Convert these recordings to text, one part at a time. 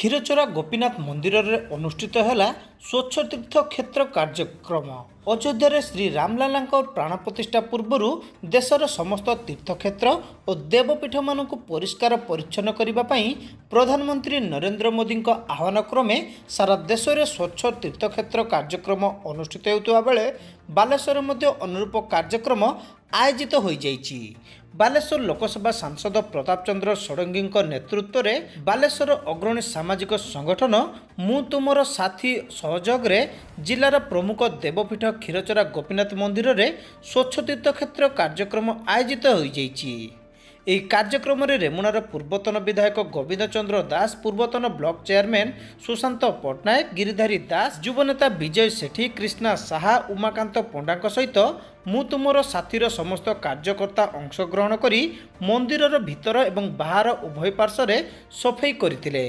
क्षीरचोरा गोपीनाथ मंदिर रे अनुष्ठित है स्वच्छ तीर्थ क्षेत्र कार्यक्रम। अयोध्या श्री रामलाला प्राण प्रतिष्ठा पूर्व देशर समस्त तीर्थक्षेत्र और देवपीठ मान परिष्कार परिच्छन्न करने प्रधानमंत्री नरेंद्र मोदी आह्वान क्रमे सारा देश में स्वच्छ तीर्थक्षेत्र कार्यक्रम अनुष्ठित होता बेले बालेश्वर अनुरूप कार्यक्रम आयोजित हो जाइछि। बालेश्वर लोकसभा सांसद प्रताप चंद्र षडंगी नेतृत्व में बालेश्वर अग्रणी सामाजिक संगठन मु तुमर साथी सहयोग रे जिलार प्रमुख देवपीठ क्षीरचोरा गोपीनाथ मंदिर रे स्वच्छ तीर्थक्षेत्र कार्यक्रम आयोजित हो जाइछि। ଏହି କାର୍ଯ୍ୟକ୍ରମରେ ରେମୁଣାର ପୂର୍ବତନ ବିଧାୟକ ଗୋବିନ୍ଦ ଚନ୍ଦ୍ର ଦାସ, ପୂର୍ବତନ ବ୍ଲକ ଚେୟାରମ୍ୟାନ ସୁଶାନ୍ତ ପଟ୍ଟନାୟକ, ଗିରିଧାରୀ ଦାସ, ଯୁବନେତା ବିଜୟ ସେଠୀ, କ୍ରିଷ୍ଣା ସାହା, ଉମାକାନ୍ତ ପଣ୍ଡାଙ୍କ ସହିତ ମୁଁ ତୁମର ସାଥୀର ସମସ୍ତ କାର୍ଯ୍ୟକର୍ତ୍ତା ଅଂଶଗ୍ରହଣ କରି ମନ୍ଦିରର ଭିତର ଏବଂ ବାହାର ଉଭୟ ପାର୍ଶ୍ୱରେ ସଫେଇ କରିଥିଲେ।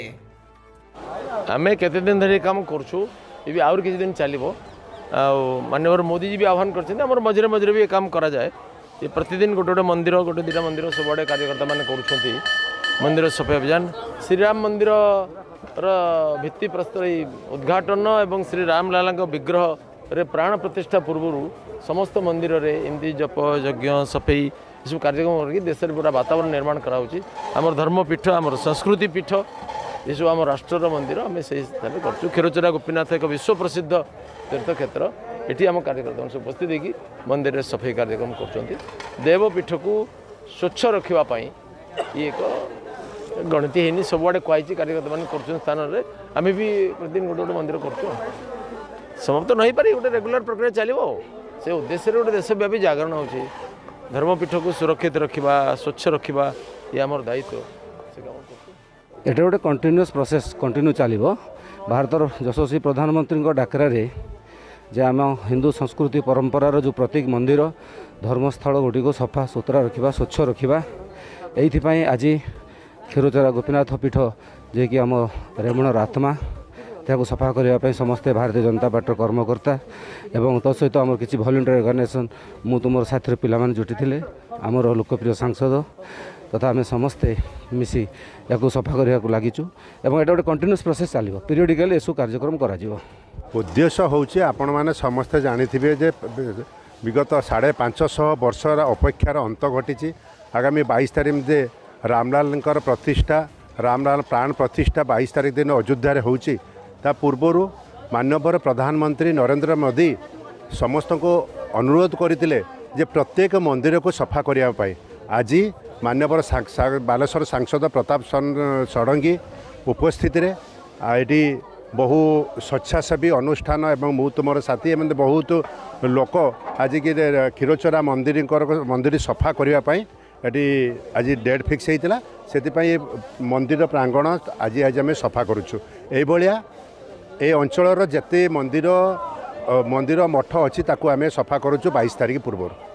ଆମେ କେତେ ଦିନ ଧରି କାମ କରୁଛୁ, ଏବେ ଆହୁରି କିଛି ଦିନ ଚାଲିବ। ଆଉ ମାନ୍ୟବର ମୋଦିଜୀ ବି ଆହ୍ୱାନ କରିଛନ୍ତି ଆମର ମଝିରେ ମଝିରେ ବି ଏ କାମ କରାଯାଏ। ये प्रतिदिन गोटे मंदिर गोटे दुटा मंदिर सबुआड़े कार्यकर्ता मैंने कर मंदिर सफाई अभियान। श्रीराम मंदिर भित्ति प्रस्तर उद्घाटन एवं श्री रामलाला विग्रह रे प्राण प्रतिष्ठा पूर्व समस्त मंदिर रे एमती जप यज्ञ सफाई सब कार्यक्रम करके देश में पूरा वातावरण निर्माण कराऊँच। आम धर्मपीठ आम संस्कृति पीठ ये सब आम राष्ट्र मंदिर आम से कर क्षीरचोरा गोपीनाथ एक विश्व प्रसिद्ध तीर्थक्षेत्र। ये आम कार्यकर्ता सब उपस्थित होगी मंदिर में सफाई कार्यक्रम कर देवपीठ को स्वच्छ रखापी ये एक गणति है सबुआड़े कहुई कार्यकर्ता मैंने कर स्थान में आम भी प्रतिदिन गोटे गोटे मंदिर कर समाप्त तो नहीं पारे गोटे रेगुलर प्रक्रिया चलो से उद्देश्य गोटे देशव्यापी जागरण हो धर्मपीठ को सुरक्षित रखा स्वच्छ रखा ये आम दायित्व से काम कर ये गोटे कंटिन्यूअस प्रोसेस कंटिन्यू चलो। भारतर यशस्वी प्रधानमंत्री डाकरा जे आम हिंदू संस्कृति परंपरार जो प्रत्येक मंदिर धर्मस्थल गुटी को सफा सुतरा रखा स्वच्छ रखा ये आज क्षीरचोरा गोपीनाथ पीठ जे कि आम रेमुणार आत्मा त्याको सफा करने समस्ते भारतीय जनता पार्टी कर्मकर्ता एवं तो सहित आम किसी वॉलंटियर ऑर्गेनाइजेशन मु तुम साथी पिला जुटी थे आमर लोकप्रिय सांसद तथा आम समस्ते मिसी या सफा करने को लगिचु एवं ये गोटे कंटिन्यूअस प्रोसेस चलो पीरियडिकली एसବୁ कार्यक्रम करा उद्देश्य हूँ आपण मैंने समस्ते जानी जे विगत 550 वर्षर अपेक्षार अंत घटी आगामी 22 तारीख जे रामलाल प्रतिष्ठा रामलाल प्राण प्रतिष्ठा 22 तारीख दिन अयोध्या होची ता पूर्वर माननीय प्रधानमंत्री नरेंद्र मोदी समस्त को अनुरोध करते जे प्रत्येक मंदिर को सफा करने आज माननीय बालेश्वर सांसद प्रताप षडंगी उपस्थित ये बहु स्वच्छासेवी अनुष्ठान एवं मु तुमर साथी एम बहुत लोक आज की क्षीरचोरा मंदिर सफा करने ये आज डेट फिक्स होता से मंदिर प्रांगण आज आम सफा करुचु। ये अंचल जिते मंदिर मठ अच्छी आम सफा करुचु 22 तारीख पूर्व।